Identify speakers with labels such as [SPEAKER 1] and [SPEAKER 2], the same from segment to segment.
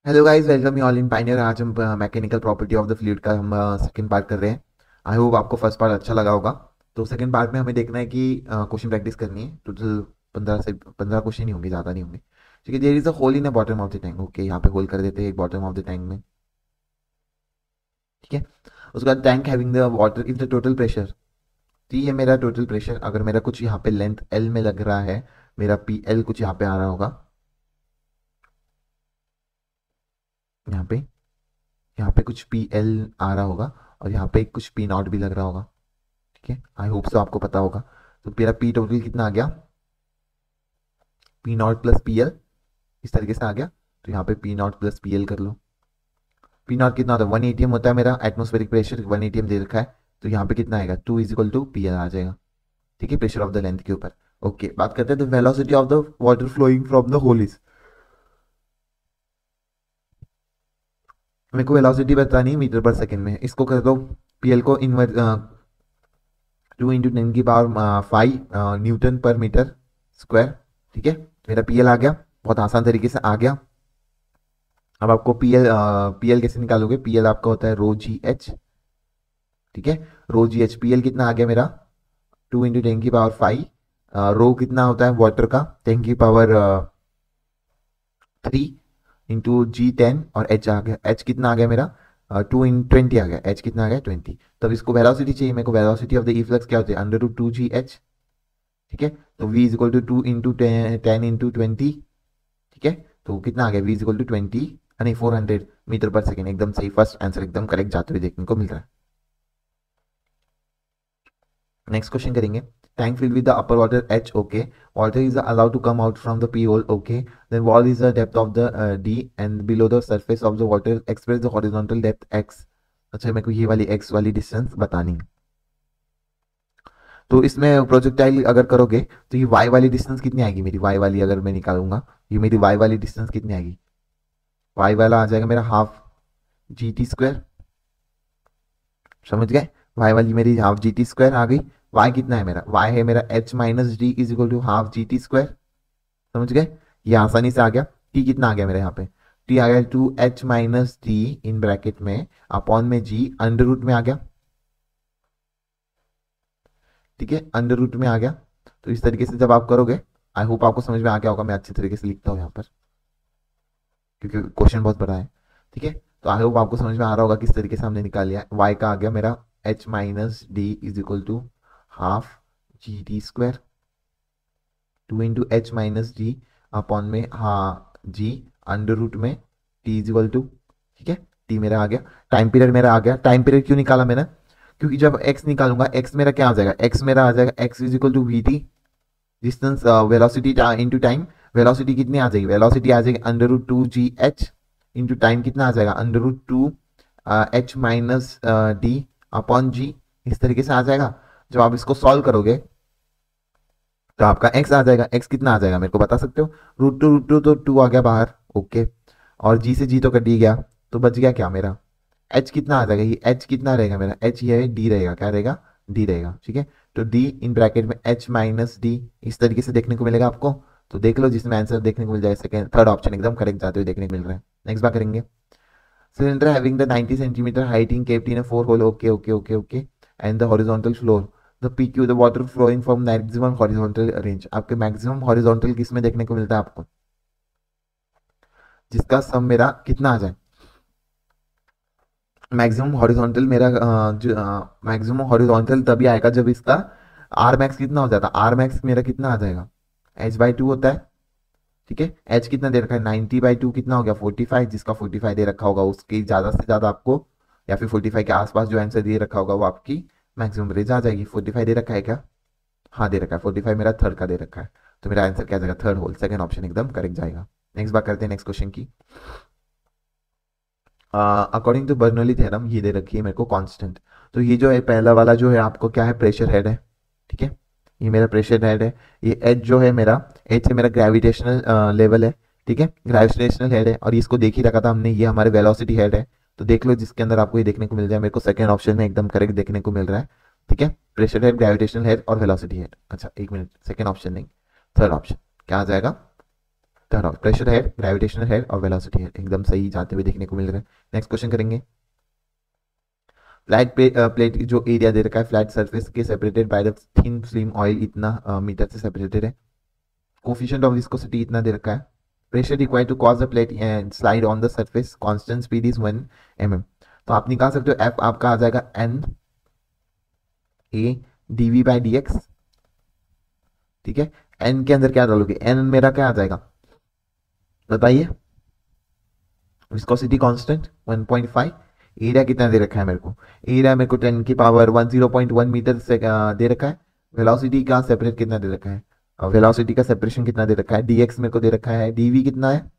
[SPEAKER 1] Hello guys, welcome you all in Pioneer. आज हम mechanical property of the fluid का हम सेकंड पार्ट कर रहे हैं। आई होप आपको फर्स्ट पार्ट अच्छा लगा होगा। तो सेकंड पार्ट में हमें देखना है कि क्वेश्चन प्रैक्टिस करनी है। टोटल 15 क्वेश्चन ही होंगे, ज़्यादा नहीं होंगे। ठीक है, there is a hole in a bottom of the tank. Okay, यहाँ पे होल कर देते हैं एक बॉटम ऑफ द टैंक में। ठीक है, उसके बाद tank having the water if the total pressure. T है मेरा टोटल प्रेशर। अगर मेरा कुछ यहाँ पे लेंथ एल में लग रहा है, मेरा पी एल कुछ यहाँ पे आ रहा होगा, यहाँ पे यहाँ पे कुछ पी एल आ रहा होगा, और यहाँ पे कुछ पी नॉट भी लग रहा होगा। ठीक है, आई होप सो आपको पता होगा। तो मेरा पी टोटल कितना आ गया, P naught plus P L, इस तरीके से आ गया। तो यहाँ पे P naught plus P L कर लो। पी नॉट कितना होता है, 1 atm होता है मेरा एटमोस्फेरिक प्रेशर, 1 atm दे रखा है। तो यहाँ पे कितना आएगा, 2 is equal to P L आ जाएगा। ठीक है, प्रेशर ऑफ द लेंथ के ऊपर। ओके, बात करते हैं the velocity of the water flowing from the hole is. मेरे को वेलोसिटी बतानी है मीटर पर सेकेंड में। इसको कर दो, पी एल को इनवर्ट 2 × 10⁵ न्यूटन पर मीटर स्क्वायर। ठीक है, मेरा पी एल आ गया, बहुत आसान तरीके से आ गया। अब आपको पीएल कैसे निकालोगे, पीएल आपका होता है रो जी एच। ठीक है, रो जी एच, पीएल कितना आ गया मेरा, 2 × 10⁵। रो कितना होता है वाटर का, 10⁻³ इंटू जी 10, और एच आ गया, एच कितना आ गया मेरा, 2 × 20 आ गया, एच कितना आ गया 20। तब इसको वेलोसिटी चाहिए मेरे को, velocity of the E flux क्या होती है, √2gh। ठीक है, तो v इज इक्वल टू 2 × 10⁻20। ठीक है, तो कितना आ गया, v इज इक्वल टू 20, नहीं 400 मीटर पर सेकेंड। एकदम सही, फर्स्ट आंसर एकदम करेक्ट जाते हुए देखने को मिल रहा है। नेक्स्ट क्वेश्चन करेंगे। Tank filled with the upper water h, okay, water is allowed to come out from the p hole, okay, then what is the depth of the d, and below the surface of the water express the horizontal depth x। अच्छा, मेरे को ये वाली x वाली distance बतानी है। तो इसमें प्रोजेक्टाइल अगर करोगे तो ये y वाली डिस्टेंस कितनी आएगी मेरी, y वाली अगर मैं निकालूंगा, ये मेरी y वाली डिस्टेंस कितनी आएगी, y वाला आ जाएगा मेरा हाफ जी टी स्क्वायर। समझ गए, y वाली मेरी हाफ जी टी स्क्वायर आ गई। y कितना है मेरा, y है मेरा h - d is equal to half G T square. समझ गए, ये आसानी से आ गया। t कितना आ गया मेरे यहाँ पे, t आ गया 2h - d इन ब्रैकेट में अपॉन में g अंडर रूट में आ गया। ठीक है, अंडर रूट में आ गया। तो इस तरीके से जब आप करोगे, आई होप आपको समझ में आ गया होगा। मैं अच्छी तरीके से लिखता हूँ यहाँ पर, क्योंकि क्वेश्चन बहुत बड़ा है। ठीक है, तो आई होप आपको समझ में आ रहा होगा किस तरीके से हमने निकाल लिया। y का आ गया मेरा h - d is equal to half G T square, 2 × h - d upon में हाँ जी अंडर रूट में t इज इक्वल टू। ठीक है, t मेरा आ गया। टाइम पीरियड मेरा आ गया। टाइम पीरियड क्यों निकाला मैंने, क्योंकि जब x निकालूंगा, x मेरा क्या आ जाएगा, x मेरा आ जाएगा x is equal to V T, distance velocity into time. Velocity कितनी आ जाएगी, वेलोसिटी आ जाएगी √2gh इंटू टाइम कितना आ जाएगा, √2h - d अपॉन जी। इस तरीके से आ जाएगा। जब आप इसको सॉल्व करोगे तो आपका x आ जाएगा। x कितना आ जाएगा मेरे को बता सकते हो, √2 तो 2 आ गया बाहर। ओके, और g से g तो कट ही गया, तो बच गया क्या मेरा, h कितना आ जाएगा, ये h कितना रहेगा मेरा, h ये है d रहेगा, क्या रहेगा, d रहेगा। ठीक है, तो d इन ब्रैकेट में h - d इस तरीके से देखने को मिलेगा आपको। तो देख लो, जिसमें आंसर देखने को मिल जाए सेकंड थर्ड ऑप्शन एकदम करेक्ट जाते हुए देखने को मिल रहा है। नेक्स्ट बात करेंगे। Cylinder having the 90 centimetre height in kept in a 4 hole, okay okay okay okay, and the horizontal floor, the PQ the water flowing from maximum horizontal range. आपके मैक्सिमम हॉरिजॉन्टल किस में देखने को मिलता है आपको, जिसका सम मेरा कितना आ जाए, मैक्सिमम हॉरिजॉन्टल मेरा मैक्सिमम हॉरिजॉन्टल तभी आएगा जब इसका आर मैक्स कितना हो जाता है, आर मैक्स मेरा कितना आ जाएगा, h/2 होता है। ठीक है, h कितना दे रखा है, 90/2 कितना हो गया 45, जिसका 45 दे रखा होगा उसकी ज्यादा से ज्यादा आपको, या फिर 45 के आसपास जो आंसर दे रखा होगा वो आपकी मैक्सिमम रेंज आ जाएगी। 45 दे रखा है क्या, हाँ दे रखा है, 45 मेरा थर्ड का दे रखा है। तो मेरा आंसर क्या जाएगा, थर्ड होल, सेकंड ऑप्शन एकदम करेक्ट जाएगा। नेक्स्ट बात करते हैं नेक्स्ट क्वेश्चन की। अकॉर्डिंग टू बर्नौली थ्योरम ये दे रखी है मेरे को कांस्टेंट। तो ये जो है पहला वाला जो है आपको क्या है, प्रेशर हेड है। ठीक है, ये मेरा प्रेशर हेड है। ये एच जो है मेरा, एच है मेरा ग्रेविटेशनल लेवल है। ठीक है, ग्रेविटेशनल हेड है, और इसको देख ही रखा था हमने, ये हमारे वेलोसिटी हेड है। तो देख लो जिसके अंदर आपको ये देखने को मिल जाए, मेरे को सेकंड ऑप्शन में एकदम करेक्ट देखने को मिल रहा है। ठीक है, प्रेशर हेड, ग्रेविटेशनल हेड और वेलोसिटी हेड। अच्छा एक मिनट, सेकंड ऑप्शन नहीं, थर्ड ऑप्शन क्या आ जाएगा, प्रेशर हेड, ग्रेविटेशनल हेड और वेलोसिटी हेड एकदम सही जाते हुए देखने को मिल रहे हैं। नेक्स्ट क्वेश्चन करेंगे। फ्लैट प्लेट जो एरिया दे रखा है फ्लैट सरफेस के separated by the thin film oil इतना मीटर से सेपरेटेड है। कोफिशिएंट ऑफ विस्कोसिटी इतना दे रखा है। Pressure required to cause the plate and slide on the surface constant speed is 1 mm। तो आप निकाल सकते हो एफ आपका आ जाएगा N A DV by D X. ठीक है, एन के अंदर क्या डालोगे, एन मेरा क्या आ जाएगा बताइए। Viscosity constant 1.5। एरिया कितना दे रखा है मेरे को, एरिया मेरे को 10 की पावर 0.1 मीटर से दे रखा है। वेलोसिटी का सेपरेट कितना दे रखा है, वेलोसिटी का सेपरेशन कितना दे रखा है, dx मेरे को दे रखा है। dv कितना है,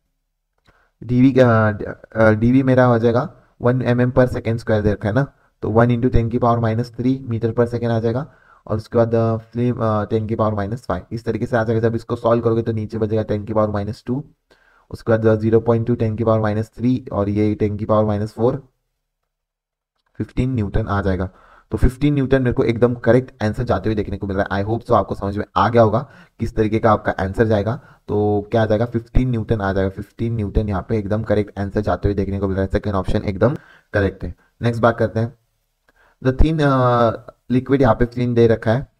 [SPEAKER 1] dv मेरा हो जाएगा 1 mm पर सेकेंड स्क्वायर दे रखा है ना, तो 1 इंटू 10 की पावर -3 मीटर पर सेकेंड आ जाएगा। और उसके बाद फ्लेम 10 की पावर -5 इस तरीके से आ जाएगा। जब इसको सॉल्व करोगे तो नीचे बचेगा 10 की पावर -2, उसके बाद 0.2 10 की पावर -3 और ये 10 की पावर -4 15 न्यूटन आ जाएगा। तो 15 न्यूटन मेरे को एकदम करेक्ट आंसर जाते हुए देखने को मिल रहा है। आई होप सो आपको समझ में आ गया होगा किस तरीके का आपका आंसर जाएगा। तो क्या आ जाएगा 15 न्यूटन आ जाएगा। 15 न्यूटन यहाँ पे एकदम करेक्ट आंसर जाते हुए देखने को मिल रहा है। सेकंड ऑप्शन एकदम करेक्ट है। नेक्स्ट बात करते हैं। द थिन लिक्विड यहाँ पे थिन दे रखा है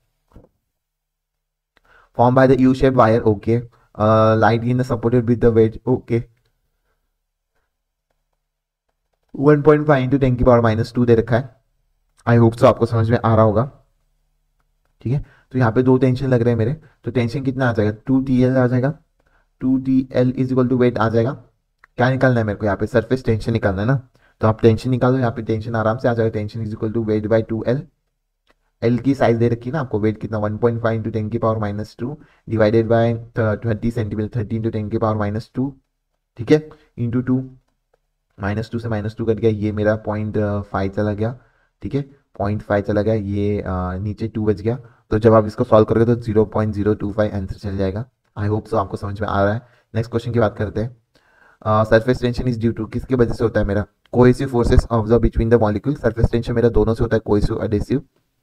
[SPEAKER 1] form by the U shape wire. Okay, light in supported with the weight. Okay, 1.5 into 10 की पावर -2 दे रखा है। आई होप सो आपको समझ में आ रहा होगा। ठीक है, तो यहाँ पे दो टेंशन लग रहे हैं मेरे, तो टेंशन कितना आ जाएगा 2TL आ जाएगा। 2TL is equal to weight आ जाएगा। क्या निकालना है मेरे को यहाँ पे, सरफेस टेंशन निकालना है ना, तो आप टेंशन निकालो। यहाँ पे टेंशन आराम से आ जाएगा। Tension is equal to weight by 2L। L की साइज दे रखी है ना आपको, वेट कितना 1.5 इंटू 10 की power -2 divided by 20 centimeter 30 into 10 की पावर -2। ठीक है, इंटू 2, -2 से -2 कट गया, ये मेरा 0.5 चला गया। ठीक है, 0.5 चला गया, ये नीचे 2 बच गया। तो जब आप इसको सॉल्व करोगे तो 0.025 आंसर चल जाएगा। आई होप सो आपको समझ में आ रहा है। नेक्स्ट क्वेश्चन की बात करते हैं। Surface tension is due to, किसके वजह से होता है मेरा, cohesive forces of the between the molecule. Surface tension मेरा दोनों से होता है, कोहेसिव एडेसिव।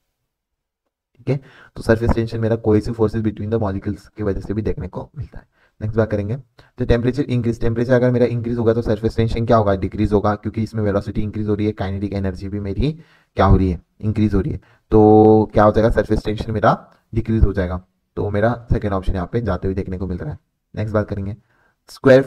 [SPEAKER 1] ठीक है, तो सरफेस टेंशन मेरा cohesive forces between the molecules की वजह से भी देखने को मिलता है। नेक्स्ट बात करेंगे, तो टेम्परेचर इंक्रीज, टेम्परेचर अगर मेरा इंक्रीज होगा तो सरफेस टेंशन क्या होगा, डिक्रीज होगा, क्योंकि इसमें वेलोसिटी इंक्रीज हो रही है, काइनेटिक एनर्जी भी मेरी क्या हो रही है, इंक्रीज हो रही है। तो क्या हो जाएगा, सरफेस टेंशन मेरा डिक्रीज हो जाएगा। तो मेरा सेकेंड ऑप्शन यहाँ पे जाते हुए देखने को मिल रहा है। नेक्स्ट बात करेंगे, square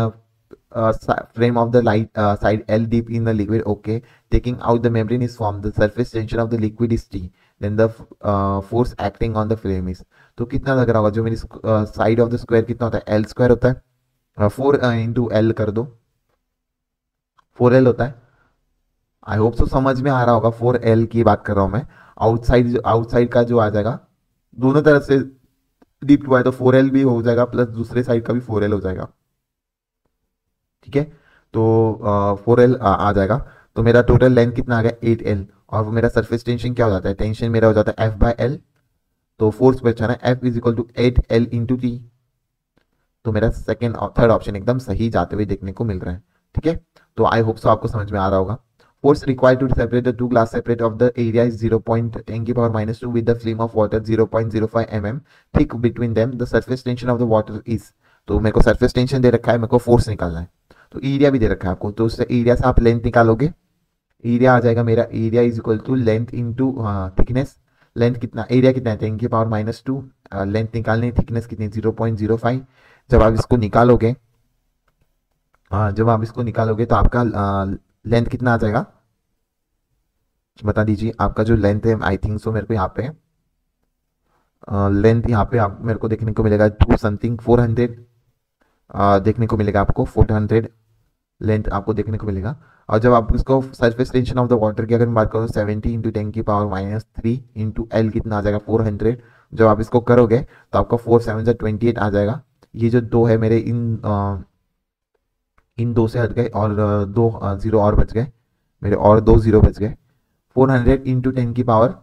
[SPEAKER 1] frame of the light side L deep in the liquid. Okay, taking out the membrane is formed. The surface tension of the liquid is T. Then the force acting on the frame is, तो कितना लग रहा होगा, जो मेरी side of the square कितना होता है, L स्क्वायर होता है, 4 इंटू L कर दो, 4L होता है। आई होप सो समझ में आ रहा होगा, 4L की बात कर रहा हूँ मैं। आउटसाइड का जो आ जाएगा, दोनों तरफ से डीप हुआ है तो 4L भी हो जाएगा, प्लस दूसरे साइड का भी 4L हो जाएगा। ठीक है, तो 4L आ जाएगा। तो मेरा टोटल लेंथ कितना आ गया 8L, और मेरा सरफेस टेंशन क्या हो जाता है, टेंशन मेरा हो जाता है F/L। तो फोर्स बचा ना F is equal to 8L into T। तो मेरा सेकेंड और थर्ड ऑप्शन एकदम सही जाते हुए देखने को मिल रहा है। ठीक है, तो आई होप सो आपको समझ में आ रहा होगा। Force required to separate the two glass separate of the area is 0.10 की power -2 with the flame of water 0.05 mm thick between them. The surface tension of the water is, तो मेरे को सरफेस टेंशन दे रखा है, मेरे को force निकालना है। तो एरिया भी दे रखा है आपको, तो उससे एरिया से आप लेंथ निकालोगे। एरिया आ जाएगा मेरा, area is equal to length into thickness. Length कितना, एरिया कितना है 10 की पावर -2, लेंथ निकालनी, थिकनेस कितनी 0.05। जब आप इसको निकालोगे, तो आपका लेंथ कितना आ जाएगा बता दीजिए। आपका जो लेंथ है, आई थिंक सो मेरे को यहाँ पे लेंथ यहाँ पे आप मेरे को देखने को मिलेगा 2 समथिंग 400 देखने को मिलेगा आपको, 400 लेंथ आपको देखने को मिलेगा। और जब आप इसको surface tension of the water की अगर मैं बात करूँ 70 इंटू 10 की पावर -3 इंटू L कितना आ जाएगा 400। जब आप इसको करोगे तो आपका 4 7 से 28 आ जाएगा। ये जो दो है मेरे, इन दो से हट गए और दो जीरो और बच गए मेरे, और 2 0 बच गए। 400 इंटू 10 की पावर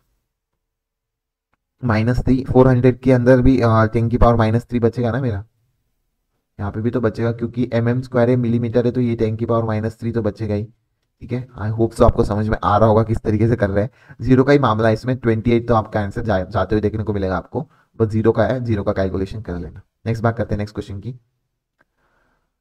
[SPEAKER 1] -3, 400 के अंदर भी 10 की पावर -3 बचेगा ना मेरा, यहाँ पे भी तो बचेगा, क्योंकि mm² है, मिलीमीटर है, तो ये 10 की पावर -3 तो बचेगा ही। ठीक है, आई होप सो आपको समझ में आ रहा होगा किस तरीके से कर रहे हैं। जीरो का ही मामला है इसमें, 28 तो आपका आंसर जाते हुए देखने को मिलेगा आपको, बस जीरो का है, जीरो का कैलकुलेशन कर लेना। नेक्स्ट बात करते हैं नेक्स्ट क्वेश्चन की।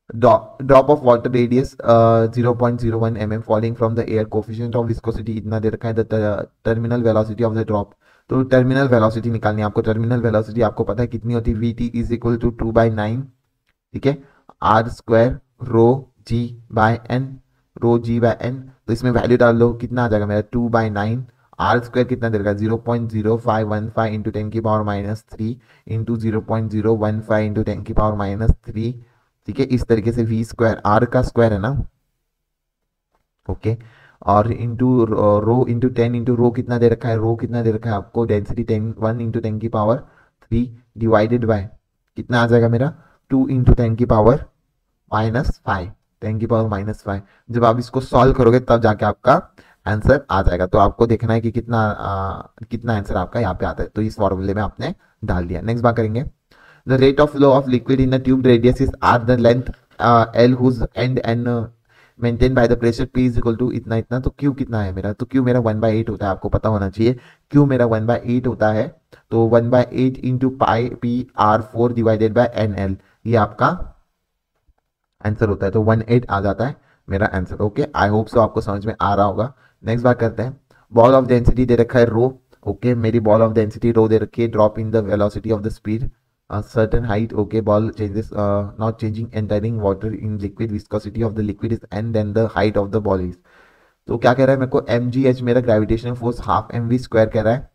[SPEAKER 1] Drop of water radius 0.01 mm falling from the air, coefficient of viscosity इतना दे रखा है, the terminal velocity of the drop. तो टर्मिनल वेलोसिटी निकालनी है आपको। टर्मिनल वेलोसिटी आपको पता है कितनी होती है, V T is equal to 2/9, ठीक है, R square rho G by N, rho G by N. तो इसमें वैल्यू डाल लो, कितना आ जाएगा मेरा 2/9, आर स्क्वायर कितना दे रखा है 0.0515 इंटू 10⁻³ इंटू 0.015 इंटू 10⁻³ ठीक है। इस तरीके से वी स्क्वायर, आर का स्क्वायर है ना, ओके। और into rho into 10 into rho कितना दे रखा है, रो कितना दे रखा है आपको, डेंसिटी 1 इंटू 10⁻³ डिवाइडेड बाय कितना आ जाएगा मेरा 2 इंटू 10⁻⁻5, 10⁻⁻5। जब आप इसको सॉल्व करोगे तब जाके आपका आंसर आ जाएगा। तो आपको देखना है कि कितना आंसर आपका यहाँ पे आता है। तो इस फॉर्मूले में आपने डाल दिया। नेक्स्ट बात करेंगे, the rate of flow of liquid in a tube radius is r, the length l whose end n maintained by the pressure p is equal to इतना इतना। तो q कितना है मेरा, तो q मेरा 1/8 होता है, आपको पता होना चाहिए q मेरा 1/8 होता है। तो 1/8 into pi P R 4 divided by N L, ये आपका आंसर होता है। तो 1/8 आ जाता है मेरा answer. Okay, I hope so आपको समझ में आ रहा होगा। नेक्स्ट बात करते हैं, बॉल ऑफ डेंसिटी दे रखा है रो, ओके, मेरी बॉल ऑफ डेंसिटी रो दे रखी है, drop in the velocity of the speed certain height, okay, ball changes not changing entering water in liquid, viscosity of the liquid is n, then the height of the ball is। तो क्या कह रहा है मेरे को, mgh मेरा gravitational force half mv square कह रहा है,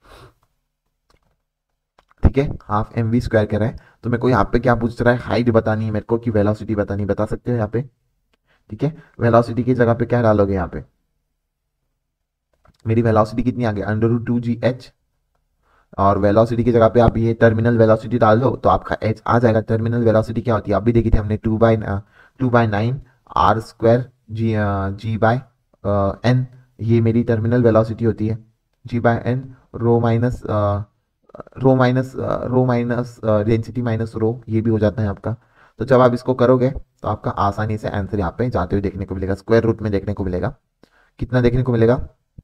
[SPEAKER 1] ठीक है, हाफ mv स्क्वायर कह रहा है। तो मेरे को यहाँ पे क्या पूछ रहा है, हाइट बतानी है मेरे को कि वेलोसिटी बतानी, बता सकते हो यहाँ पे, ठीक है। वेलोसिटी की जगह पे क्या डालोगे, यहाँ पे मेरी वेलोसिटी कितनी आ गई √2gh, और वेलोसिटी की जगह पे आप ये टर्मिनल वेलोसिटी डाल दो तो आपका एच आ जाएगा। टर्मिनल वेलोसिटी क्या होती है, आप भी देखी थी हमने 2/9 आर स्क्वायर जी/एन, ये मेरी टर्मिनल वेलोसिटी होती है, g/n, rho minus density minus rho, ये भी हो जाता है आपका। तो जब आप इसको करोगे तो आपका आसानी से आंसर यहाँ पे जाते हुए देखने को मिलेगा, स्क्वायर रूट में देखने को मिलेगा। कितना देखने को मिलेगा,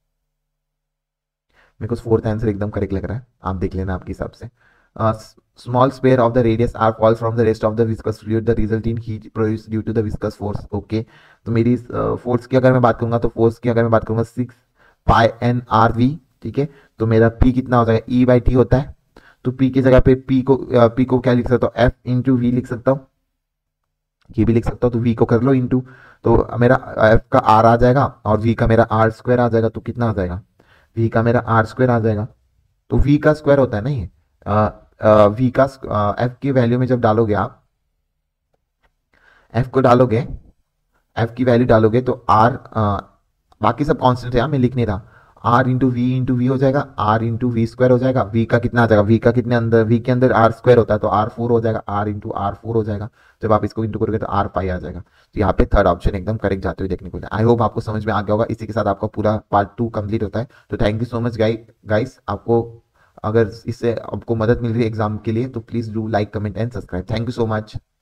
[SPEAKER 1] मेरे को फोर्थ आंसर एकदम करेक्ट लग रहा है, आप देख लेना आपके हिसाब से। Small sphere of the radius R fall from the rest of the viscous fluid, the result in heat produce due to the viscous force, okay. तो मेरी फोर्स की अगर मैं बात करूंगा, तो फोर्स की अगर मैं बात करूंगा 6πn/r_v, ठीक है। तो मेरा p कितना हो जाएगा, E/T होता है। तो p की जगह पे p को क्या लिख सकता हूँ, f इंटू वी लिख सकता हूँ, ये भी लिख सकता हूँ। तो v को कर लो इंटू, तो मेरा f का r आ जाएगा और v का मेरा r स्क्वायर आ जाएगा। तो कितना आ जाएगा, v का मेरा r स्क्वायर आ जाएगा। तो v का स्क्वायर होता है ना ये, v का f की वैल्यू में जब डालोगे आप, f को डालोगे, f की वैल्यू डालोगे तो r, बाकी सब कांस्टेंट है, मैं लिख नहीं रहा, r इंटू वी हो जाएगा, r इंटू वी स्क्वायर हो जाएगा। v का कितना आ जाएगा, v का कितने अंदर, v के अंदर r स्क्वायर होता है तो r4 हो जाएगा, r इंटू r4 हो जाएगा। जब आप इसको इंटू करोगे तो r पाई आ जाएगा। तो यहाँ पे थर्ड ऑप्शन एकदम करेक्ट जाते हुए देखने को मिला। आई होप आपको समझ में आ गया होगा। इसी के साथ आपका पूरा पार्ट 2 कंप्लीट होता है। तो thank you so much guys. आपको अगर इससे आपको मदद मिल रही है एग्जाम के लिए तो please do like, comment and subscribe. Thank you so much.